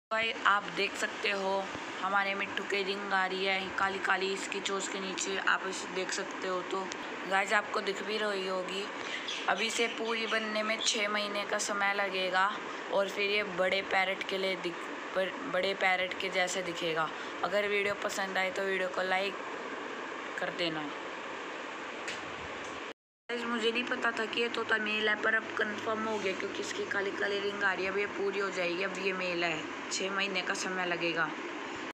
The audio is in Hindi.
भाई आप देख सकते हो हमारे मिट्टू की रिंग आ रही है काली काली इसकी चोंच के नीचे, आप इसे देख सकते हो। तो गाइस आपको दिख भी रही होगी। अभी से पूरी बनने में 6 महीने का समय लगेगा और फिर ये बड़े पैरेट के लिए बड़े पैरेट के जैसे दिखेगा। अगर वीडियो पसंद आए तो वीडियो को लाइक कर देना। मुझे नहीं पता था कि ये तोता मेल है, पर अब कंफर्म हो गया क्योंकि इसकी काली काली रिंग आ रही है। अब ये पूरी हो जाएगी। अब ये मेल है, 6 महीने का समय लगेगा।